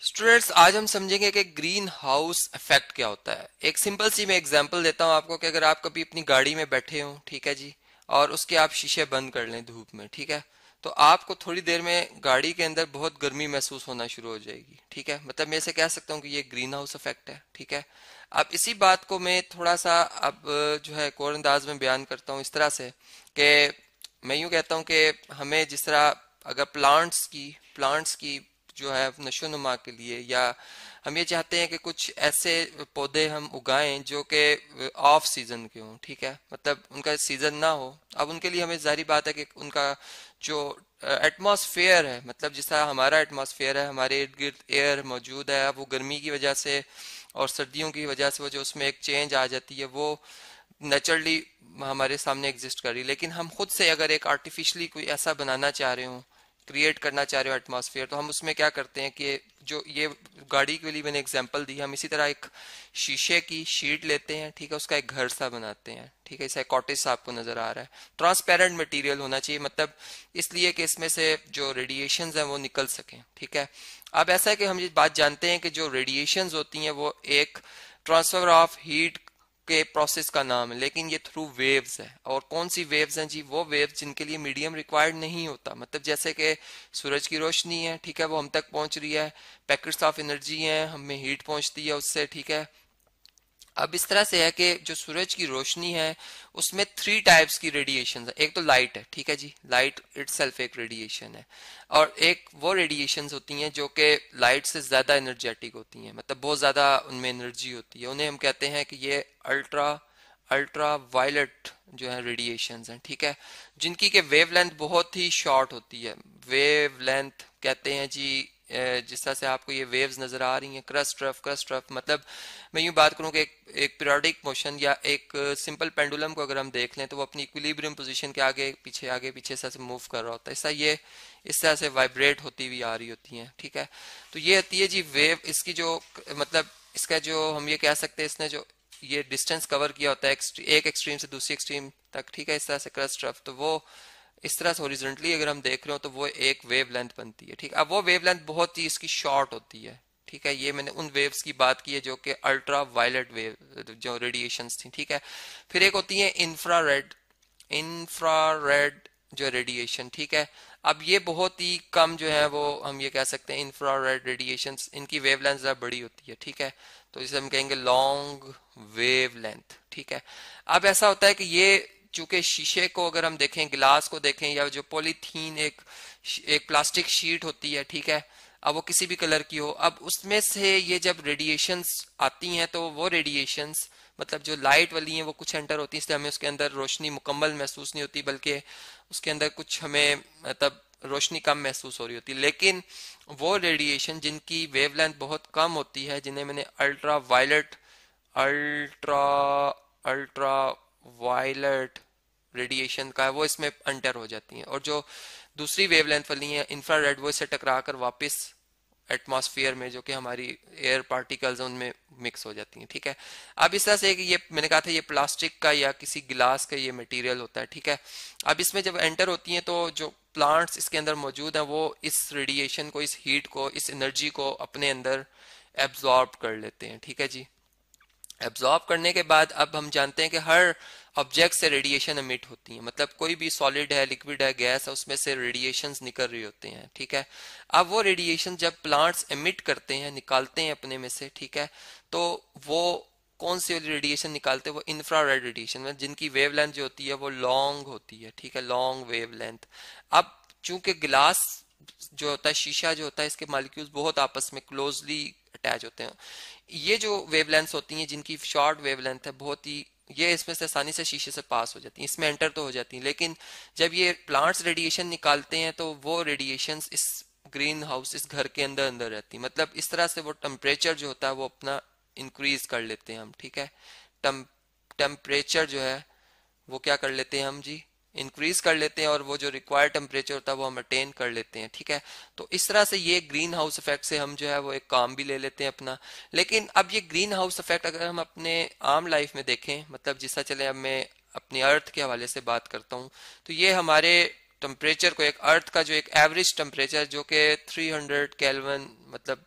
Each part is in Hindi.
स्टूडेंट्स, आज हम समझेंगे कि ग्रीन हाउस इफेक्ट क्या होता है। एक सिंपल सी मैं एग्जांपल देता हूँ आपको कि अगर आप कभी अपनी गाड़ी में बैठे हो, ठीक है जी, और उसके आप शीशे बंद कर लें धूप में, ठीक है, तो आपको थोड़ी देर में गाड़ी के अंदर बहुत गर्मी महसूस होना शुरू हो जाएगी। ठीक है, मतलब मैं ऐसे कह सकता हूँ कि ये ग्रीन हाउस इफेक्ट है। ठीक है, अब इसी बात को मैं थोड़ा सा अब जो है और अंदाज में बयान करता हूँ इस तरह से कि मैं यूँ कहता हूँ कि हमें जिस तरह अगर प्लांट्स की जो है नशो नुमा के लिए, या हम ये चाहते हैं कि कुछ ऐसे पौधे हम उगाएं जो कि ऑफ सीजन के हों, ठीक है, मतलब उनका सीजन ना हो। अब उनके लिए हमें जारी बात है कि उनका जो एटमॉस्फेयर है, मतलब जिस तरह हमारा एटमॉस्फेयर है, हमारे इर्द गिर्द एयर मौजूद है, अब वो गर्मी की वजह से और सर्दियों की वजह से वो जो उसमें एक चेंज आ जाती है, वो नेचुरली हमारे सामने एग्जिस्ट कर रही है। लेकिन हम खुद से अगर एक आर्टिफिशियली कोई ऐसा बनाना चाह रहे हो, क्रिएट करना चाह रहे हो एटमॉस्फेयर, तो हम उसमें क्या करते हैं कि जो ये गाड़ी के लिए मैंने एग्जांपल दी, हम इसी तरह एक शीशे की शीट लेते हैं, ठीक है, उसका एक घर सा बनाते हैं, ठीक है, जैसे कॉटेज सा आपको नजर आ रहा है। ट्रांसपेरेंट मटेरियल होना चाहिए, मतलब इसलिए कि इसमें से जो रेडिएशंस हैं वो निकल सकें। ठीक है, अब ऐसा है कि हम ये बात जानते हैं कि जो रेडिएशंस होती हैं वो एक ट्रांसफर ऑफ हीट के प्रोसेस का नाम है, लेकिन ये थ्रू वेव्स है। और कौन सी वेव्स हैं जी? वो वेव्स जिनके लिए मीडियम रिक्वायर्ड नहीं होता, मतलब जैसे कि सूरज की रोशनी है, ठीक है, वो हम तक पहुंच रही है, पैकेट्स ऑफ एनर्जी हैं, हमें हीट पहुंचती है उससे। ठीक है, अब इस तरह से है कि जो सूरज की रोशनी है उसमें थ्री टाइप्स की रेडिएशन है। एक तो लाइट है, ठीक है जी, लाइट इटसेल्फ एक रेडिएशन है, और एक वो रेडिएशंस होती हैं जो कि लाइट से ज्यादा एनर्जेटिक होती हैं, मतलब बहुत ज्यादा उनमें एनर्जी होती है। उन्हें हम कहते हैं कि ये अल्ट्रा अल्ट्रा वायलेट जो है रेडिएशंस हैं, ठीक है, जिनकी के वेवलेंथ बहुत ही शॉर्ट होती है। वेवलेंथ कहते हैं जी, जिस तरह से आपको ये वेव्स नजर आ रही हैं, क्रस्ट रफ, मतलब मैं यूं बात करूं कि एक पीरियोडिक मोशन या एक सिंपल पेंडुलम को अगर हम देख लें तो वो अपनी इक्विलिब्रियम पोजीशन के आगे पीछे से मूव कर रहा होता है, ऐसा ये इस तरह से वाइब्रेट होती हुई आ रही होती हैं। ठीक है, तो ये होती है जी वेव। इसकी जो मतलब इसका जो हम ये कह सकते हैं, इसने जो ये डिस्टेंस कवर किया होता है एक एक्सट्रीम से दूसरी एक्सट्रीम तक, ठीक है, इस तरह से क्रस्ट रफ, तो वो इस तरह से हॉरिजॉन्टली अगर हम देख रहे हो तो वो एक वेव लेंथ बनती है। ठीक, अब वो वेव लेंथ बहुत ही इसकी शॉर्ट होती है। ठीक है, ये मैंने उन वेव्स की बात की है जो कि अल्ट्रा वायलेट वेव जो रेडिएशंस थी। ठीक है, फिर एक होती है इंफ्रारेड, इंफ्रारेड जो रेडिएशन, ठीक है, अब ये बहुत ही कम जो है वो हम ये कह सकते हैं इंफ्रारेड रेडिएशंस, इनकी वेवलेंथ ज़्यादा बड़ी होती है। ठीक है, तो इसे हम कहेंगे लॉन्ग वेवलेंथ। ठीक है, अब ऐसा होता है कि ये चूंकि शीशे को अगर हम देखें, गिलास को देखें, या जो पॉलीथीन एक प्लास्टिक शीट होती है, ठीक है, अब वो किसी भी कलर की हो, अब उसमें से ये जब रेडिएशंस आती हैं तो वो रेडिएशंस मतलब जो लाइट वाली हैं वो कुछ एंटर होती है, इसलिए हमें उसके अंदर रोशनी मुकम्मल महसूस नहीं होती, बल्कि उसके अंदर कुछ हमें मतलब रोशनी कम महसूस हो रही होती है। लेकिन वो रेडिएशन जिनकी वेवलेंथ बहुत कम होती है, जिन्हें मैंने ultraviolet ultra ultraviolet radiation का है, वो इसमें अंटर हो जाती हैं, और जो दूसरी वेवलेंथ वाली है इंफ्रारेड, वो इससे टकरा कर वापस एटमॉस्फेयर में जो कि हमारी एयर पार्टिकल्स हैं उनमें मिक्स हो जाती हैं। ठीक है, अब इस तरह से कि ये मैंने कहा था ये प्लास्टिक का या किसी गिलास का ये मटेरियल होता है। ठीक है, अब इसमें जब एंटर होती हैं तो जो प्लांट्स इसके अंदर मौजूद हैं वो इस रेडिएशन को, इस हीट को, इस एनर्जी को अपने अंदर एब्जॉर्ब कर लेते हैं। ठीक है जी, एब्जॉर्ब करने के बाद अब हम जानते हैं कि हर ऑब्जेक्ट से रेडिएशन एमिट होती है, मतलब कोई भी सॉलिड है, लिक्विड है, गैस है, उसमें से रेडिएशंस निकल रही होते हैं। ठीक है, अब वो रेडिएशन जब प्लांट्स एमिट करते हैं, निकालते हैं अपने में से, ठीक है, तो वो कौन सी रेडिएशन निकालते हैं? वो इंफ्रारेड रेडिएशन में, जिनकी वेवलेंथ जो होती है वो लॉन्ग होती है। ठीक है, लॉन्ग वेवलेंथ। अब चूंकि गिलास जो होता है, शीशा जो होता है, इसके मॉलिक्यूल्स बहुत आपस में क्लोजली अटैच होते हैं। ये जो वेवलेंथ होती हैं जिनकी शॉर्ट वेवलेंथ है, बहुत ही ये इसमें से आसानी से शीशे से पास हो जाती हैं, इसमें एंटर तो हो जाती हैं, लेकिन जब ये प्लांट्स रेडिएशन निकालते हैं तो वो रेडिएशंस इस ग्रीन हाउस, इस घर के अंदर अंदर रहती है, मतलब इस तरह से वो टेम्परेचर जो होता है वो अपना इंक्रीज कर लेते हैं हम। ठीक है, टेम्परेचर जो है वो क्या कर लेते हैं हम जी? इंक्रीज कर लेते हैं, और वो जो रिक्वायर्ड टेम्परेचर होता है वो हम अटेन कर लेते हैं। ठीक है, तो इस तरह से ये ग्रीन हाउस इफेक्ट से हम जो है वो एक काम भी ले लेते हैं अपना। लेकिन अब ये ग्रीन हाउस इफेक्ट अगर हम अपने आम लाइफ में देखें, मतलब जिस तरह चले अब मैं अपनी अर्थ के हवाले से बात करता हूँ, तो ये हमारे टेम्परेचर को, एक अर्थ का जो एक एवरेज टेम्परेचर जो कि 300 केल्विन, मतलब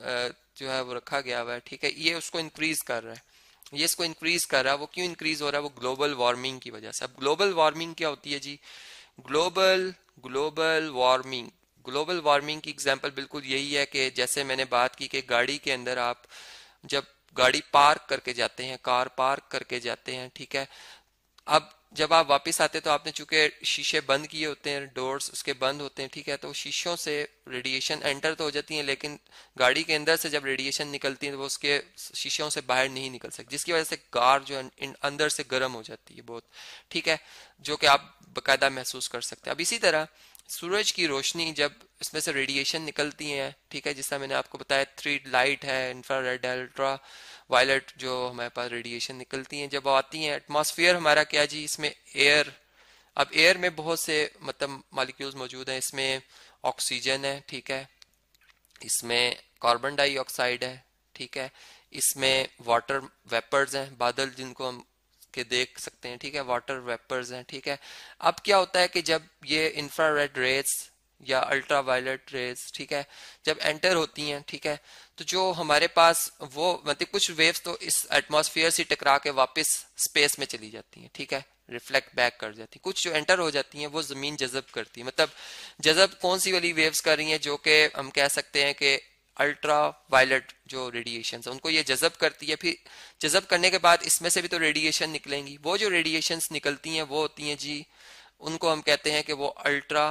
जो है वो रखा गया हुआ है, ठीक है, ये उसको इंक्रीज कर रहा है, ये इसको इंक्रीज कर रहा है। वो क्यों इंक्रीज हो रहा है? वो ग्लोबल वार्मिंग की वजह से। अब ग्लोबल वार्मिंग क्या होती है जी? Global global warming, global warming की एग्जांपल बिल्कुल यही है कि जैसे मैंने बात की कि गाड़ी के अंदर आप जब गाड़ी पार्क करके जाते हैं, कार पार्क करके जाते हैं, ठीक है, अब जब आप वापस आते हैं तो आपने चूंकि शीशे बंद किए होते हैं, डोर्स उसके बंद होते हैं, ठीक है, तो शीशों से रेडिएशन एंटर तो हो जाती है, लेकिन गाड़ी के अंदर से जब रेडिएशन निकलती है तो वो उसके शीशों से बाहर नहीं निकल सकती, जिसकी वजह से कार जो है अंदर से गर्म हो जाती है बहुत, ठीक है, जो कि आप बकायदा महसूस कर सकते हैं। अब इसी तरह सूरज की रोशनी जब इसमें से रेडिएशन निकलती है, ठीक है, जिसका मैंने आपको बताया, 3 लाइट है, इंफ्रारेड है, अल्ट्रा वायलेट, जो हमारे पास रेडिएशन निकलती हैं, जब वो आती हैं, एटमॉस्फेयर हमारा क्या जी, इसमें एयर, अब एयर में बहुत से मतलब मॉलिक्यूल्स मौजूद हैं, इसमें ऑक्सीजन है, ठीक है, इसमें कार्बन डाइऑक्साइड है, ठीक है, इसमें वाटर वेपर्स हैं, बादल जिनको हम के देख सकते हैं, ठीक है, वाटर वेपर्स हैं, ठीक है। अब क्या होता है कि जब ये इंफ्रारेड रेज या अल्ट्रा वायलेट रेज, ठीक है, जब एंटर होती हैं, ठीक है, तो जो हमारे पास वो मतलब कुछ वेव्स तो इस एटमॉस्फेयर से टकरा के वापस स्पेस में चली जाती हैं, ठीक है, रिफ्लेक्ट बैक कर जाती है, कुछ जो एंटर हो जाती हैं वो जमीन जज़ब करती है। मतलब जज़ब कौन सी वाली वेव्स कर रही हैं? जो कि हम कह सकते हैं कि अल्ट्रा वायलेट जो रेडिएशन है उनको ये जज़ब करती है, फिर जज़ब करने के बाद इसमें से भी तो रेडिएशन निकलेंगी, वो जो रेडिएशंस निकलती हैं वो होती हैं जी, उनको हम कहते हैं कि वो अल्ट्रा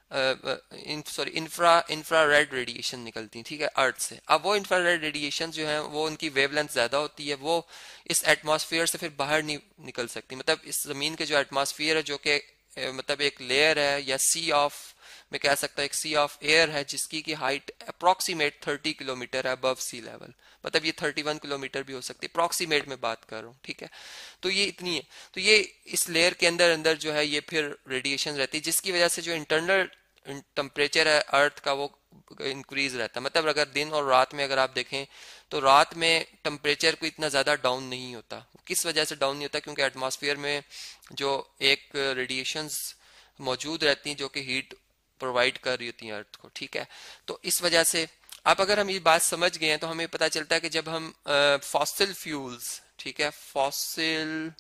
सॉरी इंफ्रारेड रेडिएशन निकलती हैं, ठीक है, अर्थ से। अब वो इंफ्रारेड रेडिएशन जो है वो उनकी वेवलेंथ ज्यादा होती है, वो इस एटमॉस्फेयर से फिर बाहर नहीं निकल सकती। मतलब इस जमीन के जो एटमॉस्फेयर है, जो कि मतलब एक लेयर है या सी ऑफ, मैं कह सकता हूँ एक सी ऑफ एयर है, जिसकी की हाइट अप्रोक्सीमेट 30 किलोमीटर है अबव सी लेवल, मतलब ये 31 किलोमीटर भी हो सकती है, अप्रोक्सीमेट में बात कर रहा हूँ, ठीक है, तो ये इतनी है। तो ये इस लेयर के अंदर अंदर जो है ये फिर रेडिएशन रहती है, जिसकी वजह से जो इंटरनल टेम्परेचर है अर्थ का वो इंक्रीज रहता है। मतलब अगर दिन और रात में अगर आप देखें तो रात में टेम्परेचर को इतना ज़्यादा डाउन नहीं होता। किस वजह से डाउन नहीं होता? क्योंकि एटमॉस्फेयर में जो एक रेडिएशंस मौजूद रहती हैं जो कि हीट प्रोवाइड कर रही होती हैं अर्थ को, ठीक है। तो इस वजह से आप अगर हम ये बात समझ गए हैं तो हमें पता चलता है कि जब हम फॉसिल फ्यूल्स, ठीक है, फॉसिल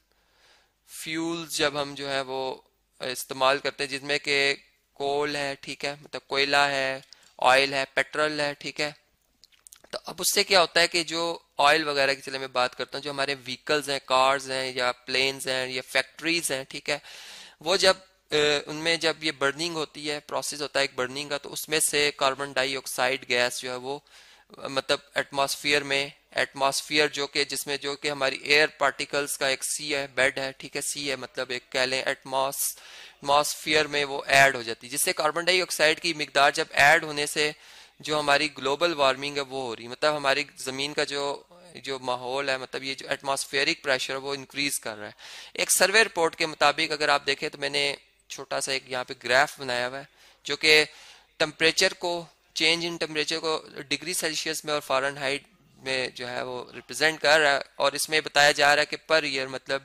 फ्यूल्स जब हम जो है वो इस्तेमाल करते हैं, जिसमें कि कोल है, ठीक है, मतलब कोयला है, ऑयल है, पेट्रोल है, ठीक है, तो अब उससे क्या होता है कि जो ऑयल वगैरह की, चले मैं बात करता हूँ, जो हमारे व्हीकल्स हैं, कार्स हैं या प्लेन्स हैं या फैक्ट्रीज हैं, ठीक है, वो जब उनमें जब ये बर्निंग होती है, प्रोसेस होता है एक बर्निंग का, तो उसमें से कार्बन डाइऑक्साइड गैस जो है वो मतलब एटमॉस्फेयर में, एटमॉस्फेयर जो कि जिसमें जो कि हमारी एयर पार्टिकल्स का एक सी है, बेड है, ठीक है, सी है, मतलब एक कह लें एटमॉस्फेयर में वो ऐड हो जाती है, जिससे कार्बन डाइऑक्साइड की मिकदार जब ऐड होने से जो हमारी ग्लोबल वार्मिंग है वो हो रही है। मतलब हमारी जमीन का जो जो माहौल है, मतलब ये जो एटमॉस्फेरिक प्रेशर है वो इंक्रीज कर रहा है। एक सर्वे रिपोर्ट के मुताबिक अगर आप देखें तो मैंने छोटा सा एक यहाँ पे ग्राफ बनाया हुआ है जो कि टेम्परेचर को, चेंज इन टेम्परेचर को डिग्री सेल्सियस में और फ़ारेनहाइट में जो है वो रिप्रेजेंट कर रहा है, और इसमें बताया जा रहा है कि पर ईयर मतलब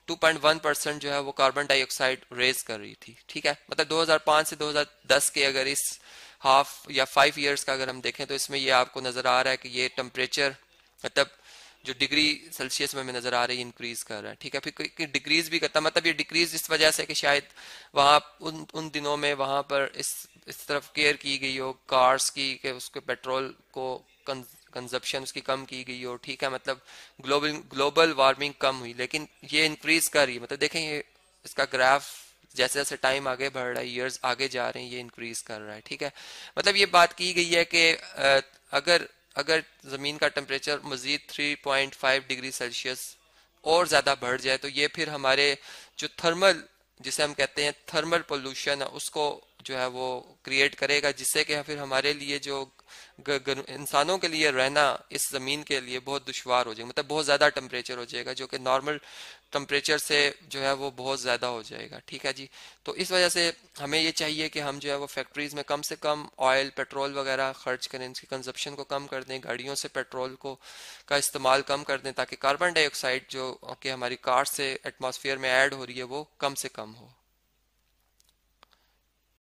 2.1% जो है वो कार्बन डाइऑक्साइड रेज कर रही थी, ठीक है। मतलब 2005 से 2010 के अगर इस हाफ या 5 ईयर्स का अगर हम देखें तो इसमें ये आपको नजर आ रहा है कि ये टेम्परेचर मतलब जो डिग्री सेल्सियस में हमें नजर आ रही है इंक्रीज कर रहा है, ठीक है। फिर डिक्रीज भी करता, मतलब ये डिक्रीज इस वजह से कि शायद वहाँ उन दिनों में वहाँ पर इस तरफ केयर की गई हो कार्स की कि उसके पेट्रोल को कंजप्शन उसकी कम की गई हो, ठीक है, मतलब ग्लोबल वार्मिंग कम हुई, लेकिन ये इंक्रीज कर रही है। मतलब देखें ये इसका ग्राफ जैसे जैसे टाइम आगे बढ़ रहा है, ईयर्स आगे जा रहे हैं, ये इंक्रीज कर रहा है, ठीक है। मतलब ये बात की गई है कि अगर अगर जमीन का टेम्परेचर मजीद 3.5 डिग्री सेल्सियस और ज़्यादा बढ़ जाए तो ये फिर हमारे जो थर्मल, जिसे हम कहते हैं थर्मल पोल्यूशन है, उसको जो है वो क्रिएट करेगा, जिससे कि फिर हमारे लिए जो इंसानों के लिए रहना इस ज़मीन के लिए बहुत दुश्वार हो जाएगा। मतलब बहुत ज़्यादा टेम्परेचर हो जाएगा जो कि नॉर्मल टेम्परेचर से जो है वो बहुत ज़्यादा हो जाएगा, ठीक है जी। तो इस वजह से हमें ये चाहिए कि हम जो है वो फैक्ट्रीज़ में कम से कम ऑयल पेट्रोल वगैरह खर्च करें, इसकी कंजप्शन को कम कर दें, गाड़ियों से पेट्रोल को का इस्तेमाल कम कर दें, ताकि कार्बन डाइऑक्साइड जो कि हमारी कार से एटमॉस्फेयर में ऐड हो रही है वो कम से कम हो।